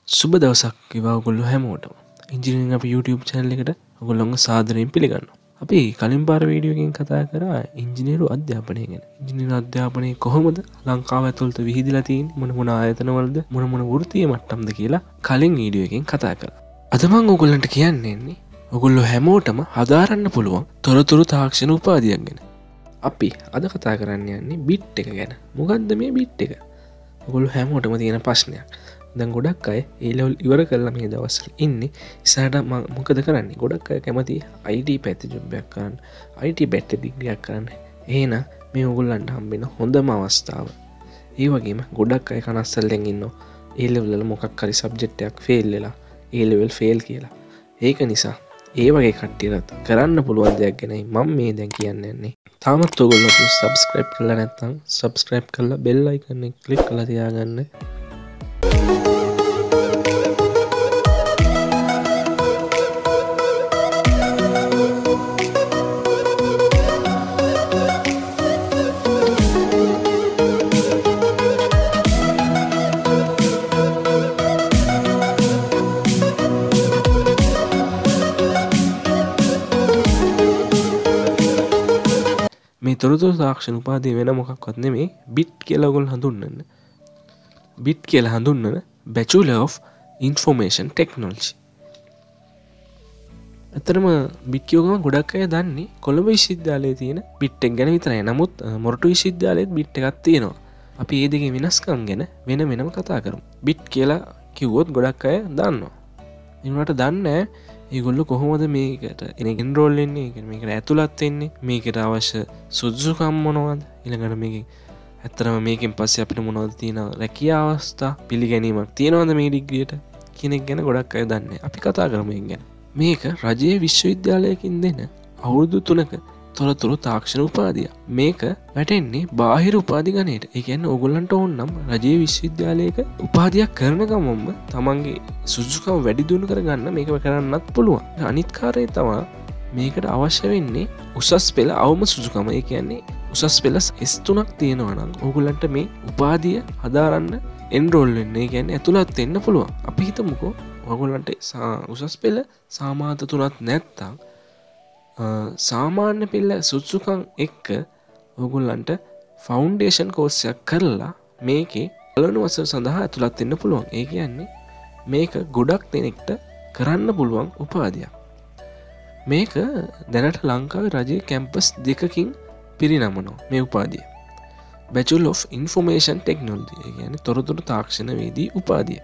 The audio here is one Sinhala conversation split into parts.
සුබ දවසක් වේවා ඔයගොල්ලෝ හැමෝටම. ඉංජිනේරින් අපි YouTube channel එකට ඔයගොල්ලෝව සාදරයෙන් පිළිගන්නවා. අපි කලින් පාර වීඩියෝ එකකින් කතා කරා ඉංජිනේරු අධ්‍යාපනය ගැන. ඉංජිනේරු අධ්‍යාපනය කොහොමද ලංකාව ඇතුළත විහිදලා තියෙන්නේ, මොන මොන ආයතනවලද, මොන මොන වෘත්තීය මට්ටම්ද කියලා කලින් වීඩියෝ එකකින් කතා කරා. අද මම ඔයගොල්ලන්ට කියන්නේ ඔයගොල්ලෝ හැමෝටම හදාරන්න පුළුවන් තොරතුරු තාක්ෂණ උපාධියක් ගැන. අපි අද කතා කරන්න යන්නේ බිට් එක ගැන. මොකද්ද මේ බිට් එක? ඔයගොල්ලෝ හැමෝටම තියෙන ප්‍රශ්නයක්. දැන් ගොඩක් අය ඒ ලෙවල් ඉවර කරලා මේ දවස්වල ඉන්නේ. ඉස්සරහට මොකද කරන්නේ? ගොඩක් අය කැමති IT පැත්තේ ජොබ් එකක් කරන්න, IT පැත්තේ ඩිග්‍රී එකක් කරන්න. එහෙනම් මේ ඔයගොල්ලන්ට හම්බෙන හොඳම අවස්ථාව. ඒ වගේම ගොඩක් අය කනස්සල්ලෙන් ඉන්නවා. ඒ ලෙවල් වල මොකක් හරි සබ්ජෙක්ට් එකක් ෆේල් වෙලා, ඒ ලෙවල් ෆේල් කියලා. ඒක නිසා ඒ වගේ කට්ටියට කරන්න පුළුවන් දෙයක් ගැනයි මම මේ දැන් කියන්න යන්නේ. තාමත් ඔයගොල්ලෝ subscribe කරලා නැත්නම් subscribe කරලා bell icon එක click කරලා තියාගන්න. මේ තොරතුරු තාක්ෂණ උපාධිය වෙන මොකක්වත් නෙමෙයි, බිට් කියලා ඔයගොල්ලෝ හඳුන්වන්න. බිට් කියලා හඳුන්වන Bachelor of Information Technology. අතරම බිට් කියව ගමන් ගොඩක් අය දන්නේ කොළඹ විශ්වවිද්‍යාලයේ තියෙන බිට් එක ගැන විතරයි. නමුත් මොරටු විශ්වවිද්‍යාලයේත් බිට් එකක් තියෙනවා. අපි මේ දෙකේ වෙනස්කම් ගැන වෙනම කතා කරමු. බිට් කියලා කිව්වොත් ගොඩක් අය දන්නවා. ඒ වුණාට දන්නේ ඒගොල්ලෝ කොහොමද මේකට එන්රෝල් වෙන්නේ, මේකට ඇතුළත් වෙන්නේ, මේකට අවශ්‍ය සුදුසුකම් මොනවද, ඊළඟට මේකෙන් ඇත්තටම මේකෙන් පස්සේ අපිට මොනවද තියෙන රැකියා අවස්ථා, පිළිගැනීමක් තියෙනවද මේ ඩිග්‍රියට කියන එක ගැන ගොඩක් අය දන්නේ. අපි කතා කරමු ඒක ගැන. මේක රජයේ විශ්වවිද්‍යාලයකින් දෙන අවුරුදු 3ක තොරතුරු තාක්ෂණ උපාධිය. මේක වැටෙන්නේ බාහිර උපාධි ගණයට. ඒ කියන්නේ ඕගොල්ලන්ට ඕන නම් රජයේ විශ්වවිද්‍යාලයක උපාධියක් කරන ගමන්ම තමන්ගේ සුදුසුකම් වැඩි දියුණු කරගන්න මේක කරන්නත් පුළුවන්. අනිත් කාර්යය තමයි මේකට අවශ්‍ය වෙන්නේ උසස් පෙළ අවම සුදුසුකම. ඒ කියන්නේ උසස් පෙළ S3ක් තියෙනවා නම් ඕගොල්ලන්ට මේ උපාධිය හදාරන්න එන්රෝල් වෙන්න, ඒ කියන්නේ ඇතුළත් වෙන්න පුළුවන්. අපි හිතමුකෝ ඕගොල්ලන්ට උසස් පෙළ සාමාන්‍ය 3ක් නැත්තම් සාමාන්‍ය පෙළ සුදුසුකම් එක්ක ඔයගොල්ලන්ට ෆවුන්ඩේෂන් කෝස් එකක් කරලා මේකේ පළවෙනි වසර සඳහා ඇතුළත් වෙන්න පුළුවන්. ඒ කියන්නේ මේක ගොඩක් දෙනෙක්ට කරන්න පුළුවන් උපාධියක්. මේක දැනට ලංකාවේ රජයේ කැම්පස් 2කින් පිරිනමනවා මේ උපාධිය. Bachelor of Information Technology. ඒ කියන්නේ තොරතුරු තාක්ෂණ වේදී උපාධිය.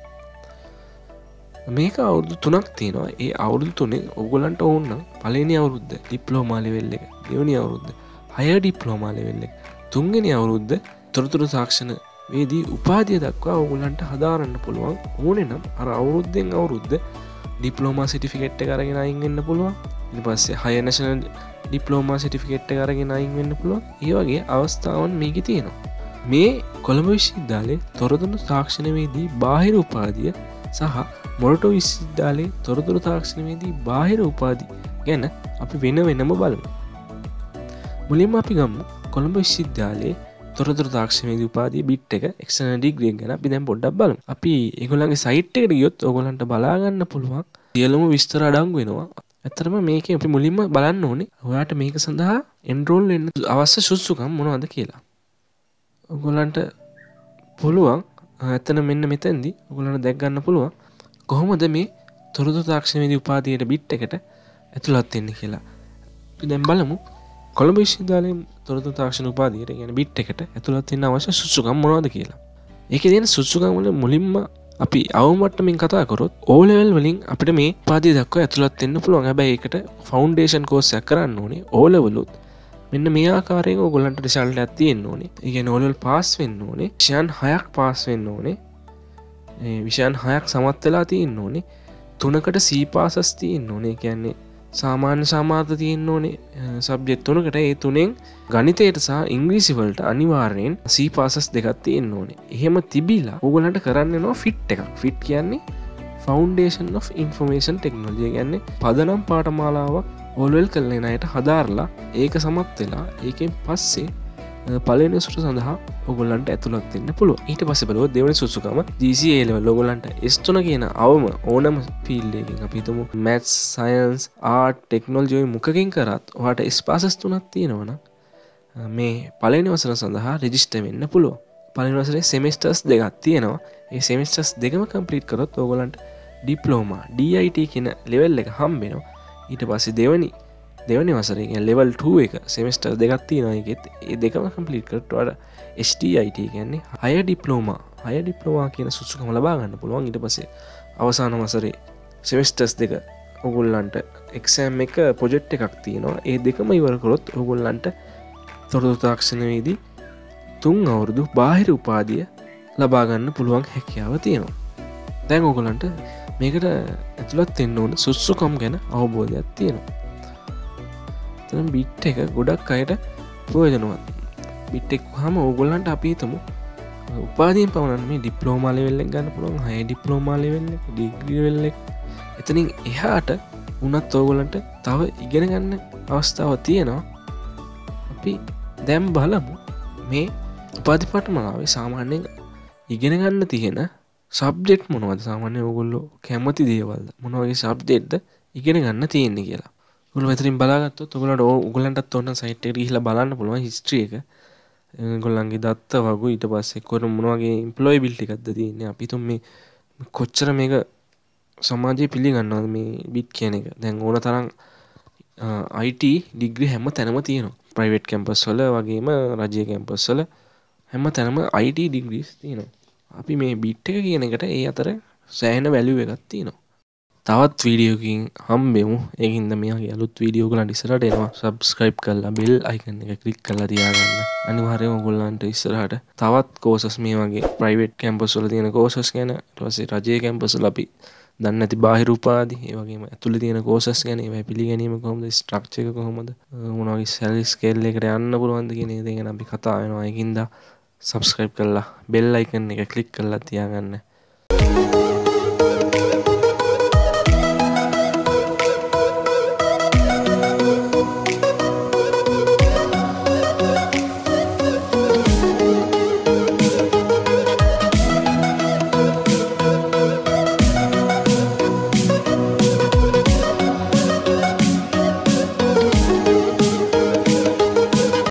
මේක අවුරුදු 3ක් තියෙනවා. ඒ අවුරුදු 3 ඔයගොල්ලන්ට ඕන නම් පළවෙනි අවුරුද්ද ඩිප්ලෝමා ලෙවල් එක, දෙවෙනි අවුරුද්ද හයර් ඩිප්ලෝමා ලෙවල් එක, තුන්වෙනි අවුරුද්ද තොරතුරු තාක්ෂණ වේදී උපාධිය දක්වා ඔයගොල්ලන්ට හදාරන්න පුළුවන්. ඕනේ නම් අර අවුරුද්දෙන් අවුරුද්ද ඩිප්ලෝමා සර්ටිෆිකේට් එක අරගෙන අයින් වෙන්න පුළුවන්. ඊට පස්සේ හයර් නැෂනල් ඩිප්ලෝමා සර්ටිෆිකේට් එක අරගෙන අයින් වෙන්න පුළුවන්. ඒ වගේ අවස්ථාවන් මේකේ තියෙනවා. මේ කොළඹ විශ්වවිද්‍යාලයේ තොරතුරු තාක්ෂණ වේදී බාහිර උපාධිය සහ මොරටු විශ්වවිද්‍යාලයේ තොරතුරු තාක්ෂණයේදී බාහිර උපාධි ගැන අපි වෙනම බලමු. මුලින්ම අපි ගමු කොළඹ විශ්වවිද්‍යාලයේ තොරතුරු තාක්ෂණයේදී උපාධිය බිට් එක එක්ස්ටර්නල් ඩිග්‍රී එක ගැන අපි දැන් පොඩ්ඩක් බලමු. අපි ඒගොල්ලන්ගේ සයිට් එකට ගියොත් ඕගොල්ලන්ට බලා ගන්න පුළුවන් සියලුම විස්තර අඩංගු වෙනවා. ඇත්තටම මේකේ අපි මුලින්ම බලන්න ඕනේ ඔයාලට මේක සඳහා එන්රෝල් වෙන්න අවශ්‍ය සුදුසුකම් මොනවද කියලා. ඕගොල්ලන්ට පුළුවන් ඇත්තට මෙන්න මෙතෙන්දී ඕගොල්ලන්ට දැක් ගන්න පුළුවන් කොහොමද මේ තොරතුරු තාක්ෂණයේදී උපාධියට බිට් එකට ඇතුළත් වෙන්නේ කියලා. අපි දැන් බලමු කොළඹ විශ්වවිද්‍යාලයේ තොරතුරු තාක්ෂණ උපාධියට කියන්නේ බිට් එකට ඇතුළත් වෙන්න අවශ්‍ය සුදුසුකම් මොනවද කියලා. ඒකේ තියෙන සුදුසුකම් වල මුලින්ම අපි අවම මට්ටමින් කතා කරොත් O level වලින් අපිට මේ උපාධිය දක්වා ඇතුළත් වෙන්න පුළුවන්. හැබැයි ඒකට ෆවුන්ඩේෂන් කෝස් එකක් කරන්න ඕනේ. O level උත් මෙන්න මේ ආකාරයෙන් ඕගොල්ලන්ට රිසල්ට් එකක් තියෙන්න ඕනේ. ඒ කියන්නේ O level පාස් වෙන්න ඕනේ. විෂයන් 6ක් පාස් වෙන්න ඕනේ. විෂයන් 6ක් සමත් වෙලා තියෙන්න ඕනේ. 3කට C පාසස් තියෙන්න ඕනේ. කියන්නේ සාමාන්‍ය සමාර්ථ තියෙන්න ඕනේ සබ්ජෙක්ට් 3කට. ඒ 3ෙන් ගණිතයට සහ ඉංග්‍රීසි වලට අනිවාර්යෙන් C පාසස් දෙකක් තියෙන්න ඕනේ. එහෙම තිබිලා ඕගොල්ලන්ට කරන්න වෙනවා ෆිට් එකක්. ෆිට් කියන්නේ Foundation of Information Technology. කියන්නේ පදනම් පාඨමාලාවක් ඕල් ලෙවල් කරන අයට හදාarලා ඒක සමත් වෙලා ඒකෙන් පස්සේ පළවෙනි සුසුකම සඳහා ඔයගොල්ලන්ට ඇතුළත් වෙන්න පුළුවන්. ඊට පස්සේ බලුවොත් දෙවෙනි සුසුකම GCA level ඔයගොල්ලන්ට S3 කියන අවම ඕනම ෆීල්ඩ් එකකින් අපි හිතමු maths, science, art, technology ඔය මොකකින් කරත් ඔයාට S passes 3ක් තියෙනවා නම් මේ පළවෙනි වසර සඳහා රෙජිස්ටර් වෙන්න පුළුවන්. පළවෙනි වසරේ semesters දෙකක් තියෙනවා. ඒ semesters දෙකම complete කරොත් ඔයගොල්ලන්ට diploma DIT කියන level එක හම්බ වෙනවා. ඊට පස්සේ දෙවනි වසරේ කියන්නේ level 2 එක semester දෙකක් තියෙනවා. ඒකෙත් ඒ දෙකම complete කරලා ඔයාලා STIT කියන්නේ higher diploma කියන සුසුකම ලබා ගන්න පුළුවන්. ඊට පස්සේ අවසාන වසරේ semesters දෙක ඔයගොල්ලන්ට exam එක project එකක් තියෙනවා. ඒ දෙකම ඉවර කරොත් ඔයගොල්ලන්ට තොරතුරු තාක්ෂණයේදී 3 අවුරුදු බාහිර උපාධිය ලබා ගන්න පුළුවන් හැකියාව තියෙනවා. දැන් ඔයගොල්ලන්ට මේකට ඇතුළත් වෙන්න ඕන සුසුකම් ගැන අවබෝධයක් තියෙනවා. එතන බිට් එක ගොඩක් අයට ප්‍රයෝජනවත්. බිට් එක වහම ඕගොල්ලන්ට අපි හිතමු උපාධියෙන් පමණක් මේ ඩිප්ලෝමා ලෙවල් එක ගන්න පුළුවන්, හයි ඩිප්ලෝමා ලෙවල් එක, ඩිග්‍රී ලෙවල් එක. එතනින් එහාට උනත් ඕගොල්ලන්ට තව ඉගෙන ගන්න අවස්ථාවක් තියෙනවා. අපි දැන් බලමු මේ උපාධි පාඨමාලාවේ සාමාන්‍යයෙන් ඉගෙන ගන්න තියෙන සබ්ජෙක්ට් මොනවද? සාමාන්‍යයෙන් ඕගොල්ලෝ කැමති දේවල්ද? මොන වගේ සබ්ජෙක්ට්ද ඉගෙන ගන්න තියෙන්නේ කියලා. ඔයගොල්ලෝ මෙතනින් බලාගත්තොත් ඔයගොල්ලන්ටත් ඕන සයිට් එකට ගිහිල්ලා බලන්න පුළුවන් හිස්ටරි එක. ඔයගොල්ලන්ගේ දත්ත වගු ඊට පස්සේ මොන වගේ එම්ප්ලොයබිලිටි එකක්ද තියෙන්නේ. අපි තුන් මේ කොච්චර මේක සමාජයේ පිළිගන්නවද මේ බිට් කියන එක. දැන් ඕන තරම් IT ඩිග්‍රී හැම තැනම තියෙනවා. ප්‍රයිවට් කැම්පස් වල වගේම රජයේ කැම්පස් වල හැම තැනම IT ඩිග්‍රීස් තියෙනවා. අපි මේ බිට් එක කියන එකට ඒ අතර සෑහෙන වැලියු එකක් තියෙනවා. තවත් වීඩියෝකින් හම්බෙමු. ඒකින්ද මේ වගේ අලුත් වීඩියෝ ඔයගොල්ලන්ට ඉස්සරහට එනවා. subscribe කරලා bell icon එක click කරලා තියාගන්න. අනිවාර්යයෙන්ම ඔයගොල්ලන්ට ඉස්සරහට තවත් courses මේ වගේ private campus වල තියෙන courses ගැන, ඊට පස්සේ රජයේ campus වල අපි දන්නේ නැති බාහිර උපාධි, ඒ වගේම ඇතුළේ තියෙන courses ගැන, ඒවා පිළිගැනීම කොහොමද, structure එක කොහොමද, මොන වගේ salary scale එකකට යන්න පුළුවන්ද කියන දේ ගැන අපි කතා වෙනවා. ඒකින්ද subscribe කරලා bell icon එක click කරලා තියාගන්න.